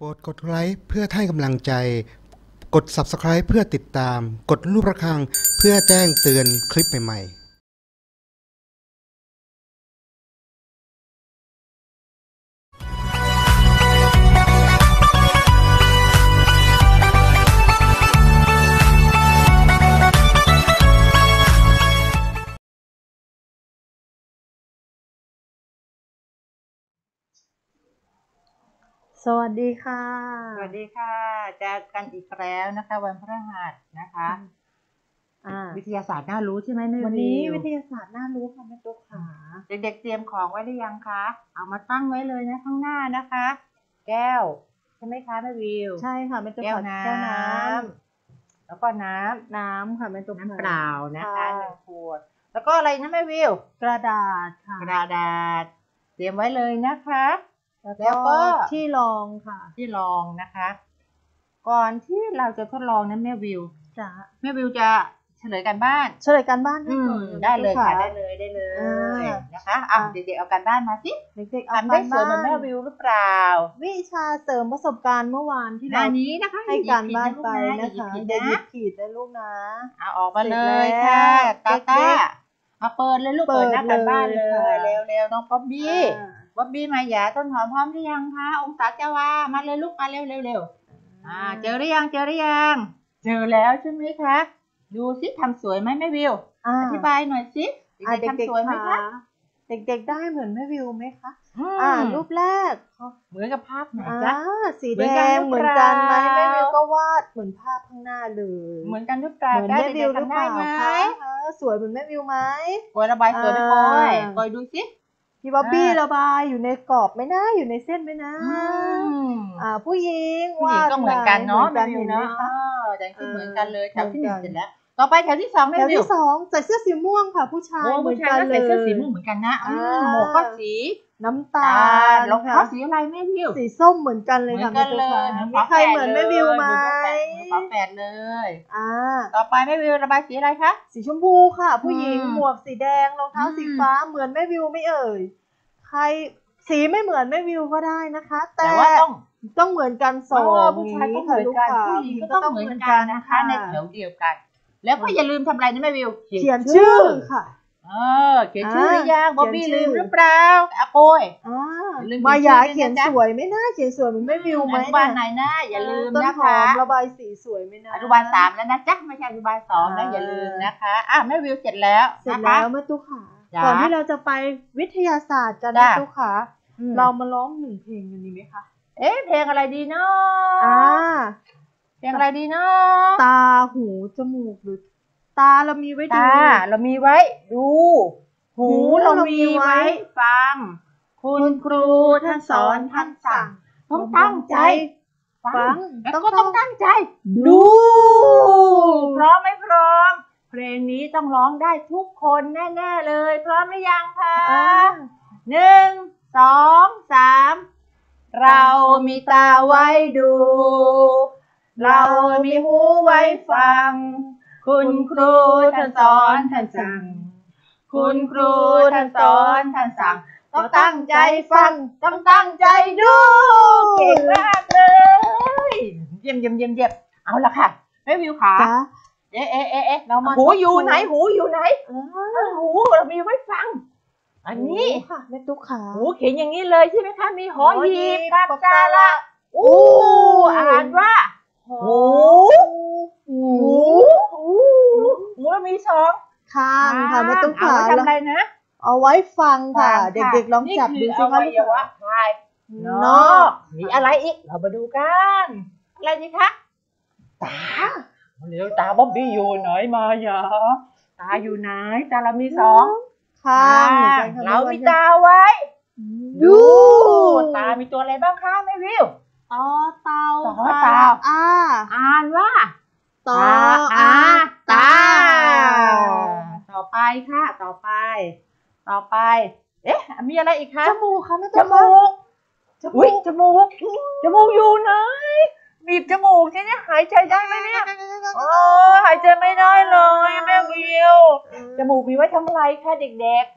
โปรดกดไลค์เพื่อให้กำลังใจกด Subscribe เพื่อติดตามกดรูประฆังเพื่อแจ้งเตือนคลิปใหม่ๆสวัสดีค่ะสวัสดีค่ะเจอกันอีกแล้วนะคะวันพฤหัสนะคะวิทยาศาสตร์น่ารู้ใช่ไหมแม่วันนี้วิทยาศาสตร์น่ารู้ค่ะแม่ตุ๊กขาเด็กๆเตรียมของไว้หรือยังคะเอามาตั้งไว้เลยนะข้างหน้านะคะแก้วใช่ไหมคะแม่วิวใช่ค่ะแม่ตุ๊กแก้วน้ำแล้วก็น้ำค่ะแม่ตุ๊กน้ำเปล่านะคะ1 ขวดแล้วก็อะไรนะแม่วิวกระดาษค่ะกระดาษเตรียมไว้เลยนะคะแล้วก็ที่รองค่ะที่รองนะคะก่อนที่เราจะทดลองนะแม่วิวจะเฉลยกันบ้านได้เลยค่ะได้เลยนะคะเด็กๆเอากันบ้านมาสิเด็กๆทำได้สวยเหมือนแม่วิวหรือเปล่าวิชาเสริมประสบการณ์เมื่อวานที่เราให้การบ้านไปนะคะเด็กหยิบขีดได้ลูกนะเอาออกมาเลยค่ะตาเอาเปิดเลยลูกเปิดหน้ากันบ้านเลยเร็วๆน้องป๊อบบี้มาหยาต้นหอมพร้อมหรือยังคะองศาจะว่ามาเลยลูกมาเร็วเจอหรือยังเจอแล้วใช่ไหมคะดูสิทำสวยไหมแม่วิวอธิบายหน่อยสิเด็กๆทำสวยไหมคะเด็กๆได้เหมือนแม่วิวไหมคะรูปแรกเหมือนกับภาพไหนจ๊ะสีแดงเหมือนกันไหมแม่วิวก็วาดเหมือนภาพข้างหน้าเลยเหมือนกันหรือเปล่าเหมือนแม่วิวหรือเปล่าคะสวยเหมือนแม่วิวไหมกอยระบายสวยไหมกอยดูสิพี่บ๊อบบี้ระบายอยู่ในกรอบไหมนะอยู่ในเส้นไหมนะผู้หญิงก็เหมือนกันเนาะแบบนี้เนาะอย่างที่เหมือนกันเลยแถวที่ 1เสร็จแล้วต่อไปแถวที่ 2แม่วิวแถวที่ 2ใส่เสื้อสีม่วงค่ะผู้ชายเหมือนกันเลยใส่เสื้อสีม่วงเหมือนกันนะหมวกก็สีน้ำตาลรองเท้าสีอะไรแม่วิวสีส้มเหมือนกันเลยค่ะมีใครเหมือนแม่วิวไหมฝาแฝดเลยต่อไปแม่วิวระบายสีอะไรคะสีชมพูค่ะผู้หญิงหมวกสีแดงรองเท้าสีฟ้าเหมือนแม่วิวไม่เอ่ยใครสีไม่เหมือนแม่วิวก็ได้นะคะแต่ว่าต้องเหมือนกันผู้ชายก็เหมือนกันผู้หญิงก็ต้องเหมือนกันนะคะในแถวเดียวกันแล้วก็อย่าลืมทำอะไรนะแม่วิวเขียนชื่อค่ะเขียนชื่อหรือยังบ๊อบบี้ลืมหรือเปล่าโกยมาอย่าเขียนสวยไม่น่าเขียนสวยเหมือนแม่วิวไหมอนุบาลไหนนะอย่าลืมนะคะระบายสีสวยไม่น่าอนุบาล3แล้วนะจ๊ะไม่ใช่อนุบาล2นะอย่าลืมนะคะแม่วิวเสร็จแล้วแม่ตุ๊กขาก่อนที่เราจะไปวิทยาศาสตร์กันนะตุ๊กขาเรามาร้อง1 เพลงกันดีไหมคะเพลงอะไรดีเนาะเพลงอะไรดีเนาะตาหูจมูกหรือตาเรามีไว้ดูเรามีไว้ดูหูเรามีไว้ฟังคุณครูท่านสอนท่านสั่งต้องตั้งใจฟังแล้วก็ต้องตั้งใจดูพร้อมไม่พร้อมเพลงนี้ต้องร้องได้ทุกคนแน่ๆเลยพร้อมหรือยังคะ1 2 3เรามีตาไว้ดูเรามีหูไว้ฟังคุณครูท่านสอนท่านสั่งคุณครูท่านสอนท่านสั่งต้องตั้งใจฟังต้องตั้งใจดูเก่งมากเลยเยี่ยมเอาละค่ะแม่วิวขาเรามาหูอยู่ไหนหูเรามีไว้ฟังอันนี้ค่ะแม่ตุ๊กขาหูเขียนอย่างนี้เลยใช่ไหมคะมีหอหีบกับสระอ่านว่าหูเรามี2 ข้างค่ะแม่ตุ๊กขาทำอะไรนะเอาไว้ฟังค่ะเด็กๆลองจับดูสิคะลูกนอกมีอะไรอีกเรามาดูกันอะไรดีคะตาเร็วตาบ๊อบบี้อยู่ไหนมาอย่าตาอยู่ไหนตาเรามี2 ข้างเรามีตาไว้ดูตามีตัวอะไรบ้างคะแม่วิวเต่าอ่านว่าตาต่อไปค่ะต่อไปมีอะไรอีกคะจมูกค่ะแม่จมูกอยู่ไหนบีบจมูกที่นี่หายใจได้ไหมเนี่ยหายใจไม่ได้เลยแม่วิวจมูกมีไว้ทำอะไรคะเด็ก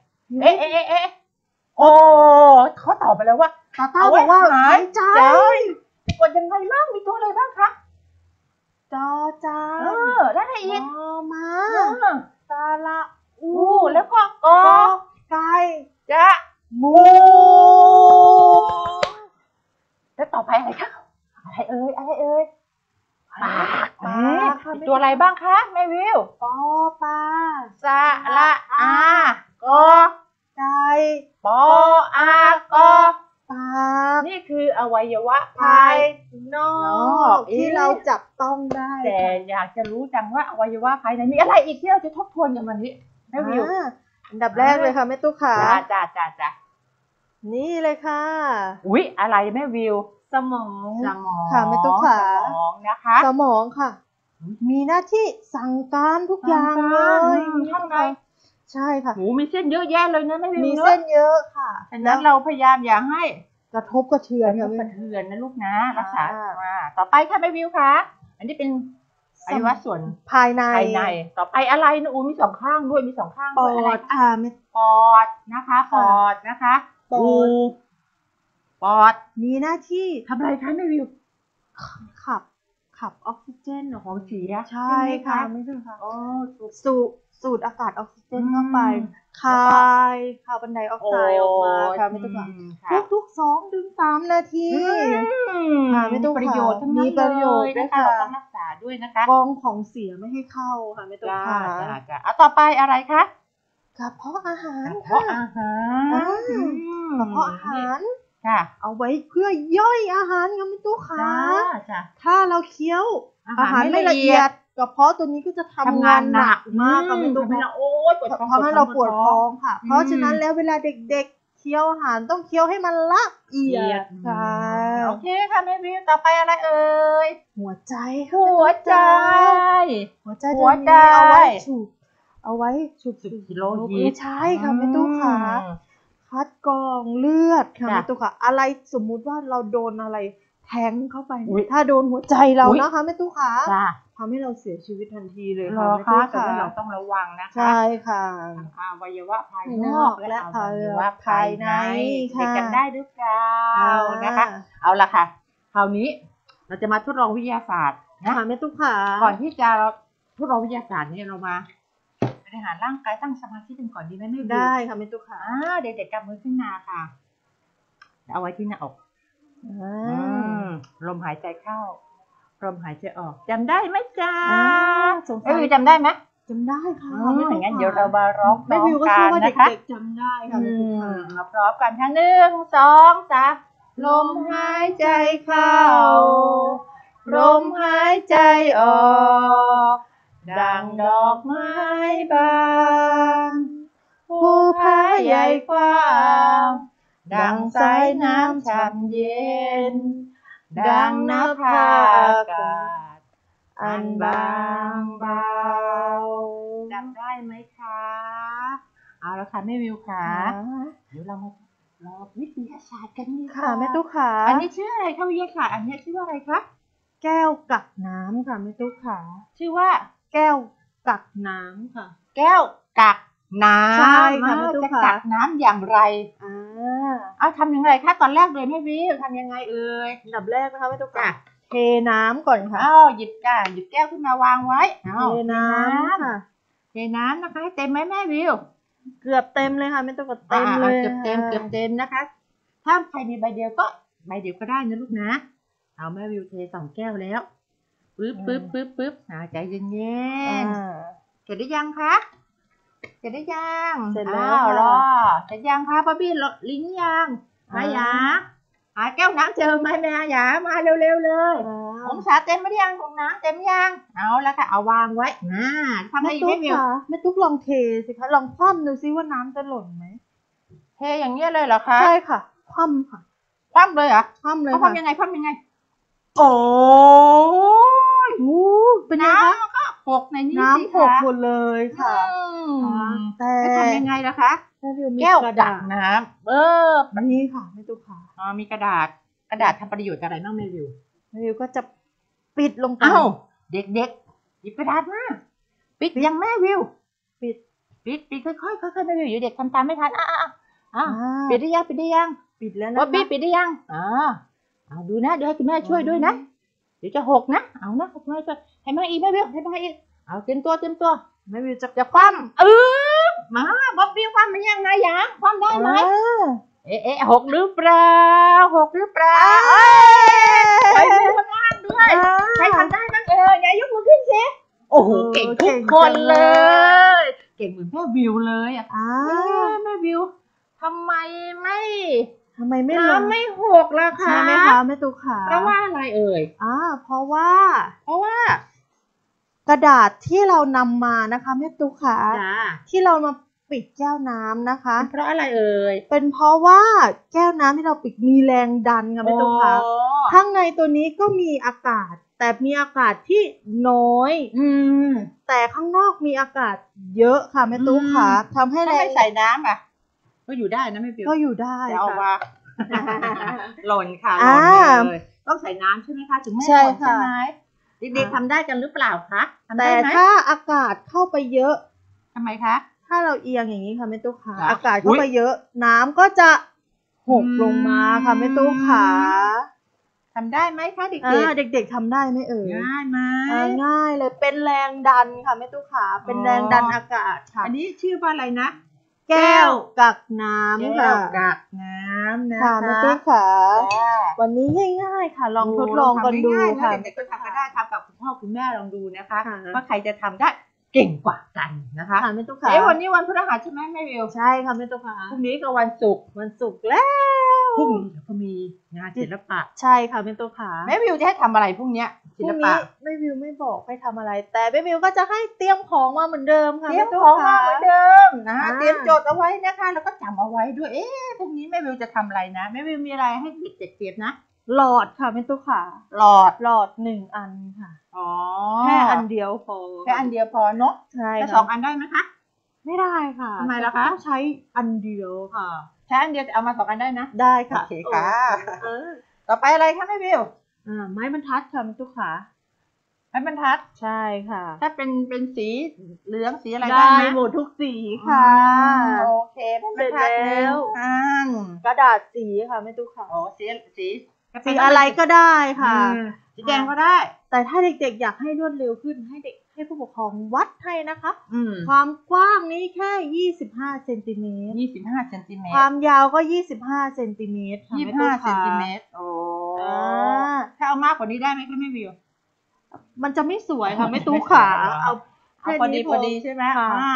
ๆเขาตอบไปแล้วว่าตาบอกว่าหายใจก็ดยังไงบ้างมีตัวอะไรบ้างคะจอจาแล้วอะไรอีกมาสาระแล้วก็กอไก่จะมูแล้วต่อไปอะไรคะอะไรเอ่ยปากตัวอะไรบ้างคะแม่วิวปอปลาสะละอากอไก่ปออากอปากนี่คืออวัยวะภายนอกที่เราจับต้องได้แต่อยากจะรู้จังว่าอวัยวะภายในมีอะไรอีกที่เราจะทบทวนกันวันนี้แม่วิวอันดับแรกเลยค่ะแม่ตุ๊กขาจ้านี่เลยค่ะอุ๊ยอะไรแม่วิวสมองค่ะแม่ตุ๊กขาสมองนะคะสมองค่ะมีหน้าที่สั่งการทุกอย่างเลยทำไงใช่ค่ะมีเส้นเยอะแยะเลยนะแม่วิวมีเส้นเยอะค่ะฉะนั้นเราพยายามอย่าให้กระทบกระเทือนนะลูกนะรักษาต่อไปค่ะแม่วิวคะอันนี้เป็นอวัยวะส่วนภายในต่อไปอะไรนะมีสองข้างด้วยปอดปอดนะคะปอดนะคะปอดมีหน้าที่ทำอะไรคะแม่วิวขับออกซิเจนของเสียใช่ค่ะไม่ใช่ค่ะสูดอากาศออกซิเจนเข้าไปคายคาร์บอนไดออกไซด์ออกมาค่ะไม่ต้องทุก2-3 นาทีค่ะไม่ต้องประโยชน์มีประโยชน์นะคะเราต้องรักษาด้วยนะคะกองของเสียไม่ให้เข้าค่ะไม่ต้องค่ะต่อไปอะไรคะกระเพาะอาหารกระเพาะอาหารเอาไว้เพื่อย่อยอาหารค่ะไม่ต้องค่ะถ้าเราเคี้ยวอาหารไม่ละเอียดกระเพาะตัวนี้ก็จะทำงานหนักมากค่ะไม่ต้องค่ะทำให้เราปวดท้องค่ะเพราะฉะนั้นแล้วเวลาเด็กๆเคี้ยวอาหารต้องเคี้ยวให้มันละเอียดค่ะโอเคค่ะแม่วิวต่อไปอะไรเอ่ยหัวใจเอาไว้สูบกิโลหิตใช่ค่ะแม่ตุ๊กค่ะคัดกรองเลือดค่ะแม่ตุ๊กค่ะอะไรสมมุติว่าเราโดนอะไรแทงเข้าไปถ้าโดนหัวใจเรานะคะแม่ตุ๊กค่ะทำให้เราเสียชีวิตทันทีเลยค่ะแม่ตุ๊กค่ะเราต้องระวังนะคะใช่ค่ะอวัยวะภายนอกและอวัยวะภายในเด็กกันได้หรือเปล่านะคะเอาละค่ะคราวนี้เราจะมาทดลองวิทยาศาสตร์นะคะแม่ตุ๊กค่ะก่อนที่จะทดลองวิทยาศาสตร์เนี่ยเรามาบริหารร่างกายตั้งสมาธิกันก่อนดีไหมแม่ได้ค่ะแม่ตุ๊กค่ะเด็กๆกำมือขึ้นมาค่ะเอาไว้ที่หน้าอกลมหายใจเข้าลมหายใจออกจำได้ไหมจ๊ะวิวจำได้ไหมจำได้ค่ะไม่อย่างนั้นเดี๋ยวเรามาร้องไม่วิวก็เชื่อว่าเด็กๆจำได้ค่ะมาพร้อมกันค่ะ1 2 3ลมหายใจเข้าลมหายใจออกดังดอกไม้บานภูผาใหญ่กว้างดังสายน้ำช่ำเย็นดังนภาอากาศอันบางเบาจำได้ไหมคะเอาละค่ะแม่วิวค่ะเดี๋ยวเรามาลองวิทยาศาสตร์กันดีค่ะแม่ตุ๊กค่ะอันนี้ชื่ออะไรคะวิทยาศาสตร์อันนี้ชื่อว่าอะไรคะแก้วกักน้ำค่ะแม่ตุ๊กค่ะชื่อว่าแก้วกักน้ำค่ะแก้วกักน้ำใช่ค่ะจะกักน้ำอย่างไรทำยังไงคะตอนแรกเลยแม่วิวทำยังไงเอ่ยอันดับแรกนะคะแม่ตุ๊กค่ะเทน้ำก่อนค่ะหยิบแก้วขึ้นมาวางไว้เทน้ำค่ะเทน้ำนะคะให้เต็มไหมแม่วิวเกือบเต็มเลยค่ะแม่ตุ๊กเต็มเลยเกือบเต็มนะคะถ้าใครมีใบเดียวก็ได้นะลูกนะเอาแม่วิวเท2 แก้วแล้วปึ๊บใจเย็นๆเสร็จหรือยังคะเสร็จหรือยังเสร็จแล้วรอเสร็จยังคะป้าบี้ลิ้นยังมายาหาแก้วน้ำเจอไหมแม่ยามาเร็วๆเลยองศาเต็มไหมยังของน้ำเต็มยังเอาแล้วค่ะเอาวางไว้ทำให้ไม่มีแม่ตุ๊กลองเทสิคะลองคว่ำดูซิว่าน้ำจะหล่นไหมเทอย่างนี้เลยเหรอคะใช่ค่ะคว่ำค่ะคว่ำเลยเหรอคว่ำเลยคว่ำยังไงโอ้ยเป็นน้ำก็หกในนี้น้ำหกหมดเลยค่ะแต่ทำยังไงล่ะคะแก้วกักน้ำนี่ค่ะแม่ตุ๊กค่ะมีกระดาษทำประโยชน์อะไรบ้างแม่วิวก็จะปิดลงไปเด็กๆหยิบกระดาษมาปิดยังแม่วิวปิดค่อยๆแม่วิวอยู่เด็กทำตามไม่ทันปิดได้ยังปิดแล้วนะว่าปิดได้ยังเอาดูนะเดี๋ยวให้คุณแม่ช่วยด้วยนะเดี๋ยวจะหกนะเอานะคุณแม่ช่วยให้มาอีกแม่เบี้ยวให้มาอีกเอาเต็มตัวแม่วิวจะคว่ำมาบ๊อบบี้คว่ำมันยังไงยังคว่ำได้ไหมหกหรือเปล่าไปมือข้างล่างด้วยใครทำได้บ้างอย่ายกมือขึ้นสิโอ้โหเก่งทุกคนเลยเก่งเหมือนแม่วิวเลยแม่วิวทำไมไม่น้ำไม่หกล่ะคะใช่ไหมคะแม่ตุ๊กขาเพราะว่าอะไรเพราะว่ากระดาษที่เรานำมานะคะแม่ตุ๊กขาที่เรามาปิดแก้วน้ำนะคะเพราะอะไรเป็นเพราะว่าแก้วน้ำที่เราปิดมีแรงดันค่ะแม่ตุ๊กขาข้างในตัวนี้ก็มีอากาศแต่มีอากาศที่น้อยแต่ข้างนอกมีอากาศเยอะค่ะแม่ตุ๊กขาทำให้แรงใส่น้ำก็อยู่ได้นะไม่เปรี้ยวก็อยู่ได้ค่ะเอาว่าหล่นค่ะหล่นเลยต้องใส่น้ำใช่ไหมคะถึงไม่หล่นใช่ไหมเด็กๆทำได้กันหรือเปล่าคะแต่ถ้าอากาศเข้าไปเยอะทำไมคะถ้าเราเอียงอย่างนี้ค่ะแม่ตุ๊กขาอากาศเข้าไปเยอะน้ำก็จะหกลงมาค่ะแม่ตุ๊กขาทำได้ไหมคะเด็กๆทำได้ไหมง่ายไหมง่ายเลยเป็นแรงดันค่ะแม่ตุ๊กขาเป็นแรงดันอากาศค่ะอันนี้ชื่อว่าอะไรนะแก้วกักน้ำค่ะกักน้ำนะคะแม่ตุ๊กขาวันนี้ง่ายๆค่ะลองทดลองกันดูค่ะเด็กๆก็ทำก็ได้ทำกับคุณพ่อคุณแม่ลองดูนะคะว่าใครจะทำได้เก่งกว่ากันนะคะแม่ตุ๊กขาวันนี้วันพฤหัสใช่ไหมแม่วิวใช่ค่ะแม่ตุ๊กขาพรุ่งนี้ก็วันศุกร์แล้วพรุ่งนี้ก็มีงานศิลปะใช่ค่ะแม่ตุ๊กขาแม่วิวจะให้ทำอะไรพรุ่งนี้ศิลปะแม่วิวไม่บอกให้ทำอะไรแต่แม่วิวก็จะให้เตรียมของมาเหมือนเดิมค่ะเตรียมของมาเหมือนเดิมนะเตรียมโจทย์เอาไว้นะคะแล้วก็จำเอาไว้ด้วยพรุ่งนี้แม่วิวจะทำอะไรนะแม่วิวมีอะไรให้เด็กๆเตรียมนะหลอดค่ะแม่ตุ๊กขาหลอด 1 อันค่ะแค่อันเดียวพอแค่อันเดียวพอเนาะใช่แล้ว2 อันได้ไหมคะไม่ได้ค่ะทำไมล่ะคะต้องใช้อันเดียวค่ะใช้อันเดียวเอามา2 อันได้นะได้ค่ะโอเคค่ะต่อไปอะไรคะแม่วิวไม้บรรทัดค่ะแม่ตุ๊กขาไม้บรรทัดใช่ค่ะถ้าเป็นสีเหลืองสีอะไรได้หมดทุกสีค่ะโอเคเสร็จแล้วกระดาษสีค่ะแม่ตุ๊กขาสีอะไรก็ได้ค่ะสีแดงก็ได้แต่ถ้าเด็กๆอยากให้รวดเร็วขึ้นให้ผู้ปกครองวัดให้นะคะความกว้างนี้แค่25 เซนติเมตรความยาวก็25 เซนติเมตร 25 เซนติเมตรถ้าเอามากกว่านี้ได้ไหมคะแม่วิวมันจะไม่สวยค่ะแม่ตุ๊กขาเอาพอดีใช่ไหม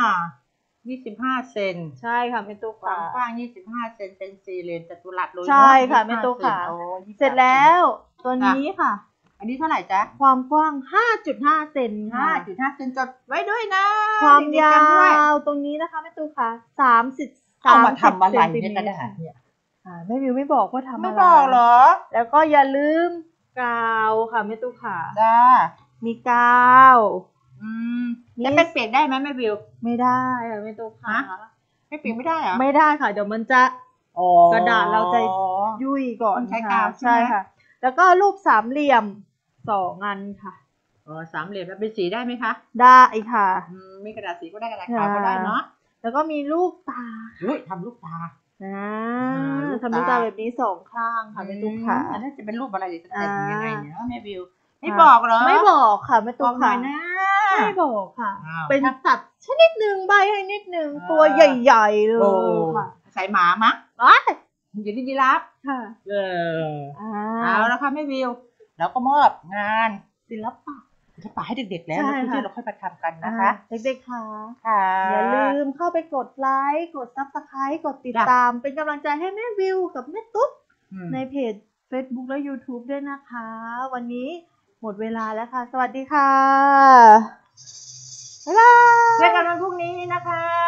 25 เซนใช่ค่ะแม่ตุ๊กขากว้าง25 เซนเป็นสี่เหลี่ยมจัตุรัสเลยใช่ค่ะแม่ตุ๊กขาเสร็จแล้วตัวนี้ค่ะอันนี้เท่าไหร่จ๊ะความกว้าง 5.5 เซน 5.5 เซนจดไว้ด้วยนะความยาวตรงนี้นะคะแม่ตุ๊กขา30 เอามาทำอะไรเนี่ยกระดาษเนี่ยแม่วิวไม่บอกว่าทำอะไรไม่บอกเหรอแล้วก็อย่าลืมกาวค่ะแม่ตุ๊กขาจ้ามีกาวจะเป็นเปียกได้ไหมแม่วิวไม่ได้ค่ะแม่ตุ๊กขาไม่เปียกไม่ได้เหรอไม่ได้ค่ะเดี๋ยวมันจะกระดาษเราจะยุ่ยก่อนใช้กาวใช่ค่ะแล้วก็รูปสามเหลี่ยม2 อันค่ะสามเหลี่ยมเป็นสีได้ไหมคะได้ค่ะมีกระดาษสีก็ได้กระดาษขาวก็ได้เนาะแล้วก็มีลูกตาทำลูกตาทำลูกตาแบบนี้2 ข้างค่ะแม่ตุ๊กขาอันนั้นจะเป็นรูปอะไรจะแต่งยังไงเนี่ยแม่วิวไม่บอกเหรอไม่บอกค่ะแม่ตุ๊กขาไม่บอกค่ะเป็นสัตว์ชนิดหนึ่งใบให้นิดหนึ่งตัวใหญ่ๆเลยค่ะใส่หมามั้งอยู่ที่ยีราฟค่ะเอาแล้วค่ะแม่วิวแล้วก็มอบงานศิลปะให้เด็กๆแล้วที่เราค่อยมาทำกันนะคะเด็กๆค่ะอย่าลืมเข้าไปกดไลค์กด Subscribe กดติดตามเป็นกำลังใจให้แม่วิวกับแม่ตุ๊กในเพจ Facebook และ YouTube ด้วยนะคะวันนี้หมดเวลาแล้วค่ะสวัสดีค่ะบ๊ายบายเจอกันวันพรุ่งนี้นะคะ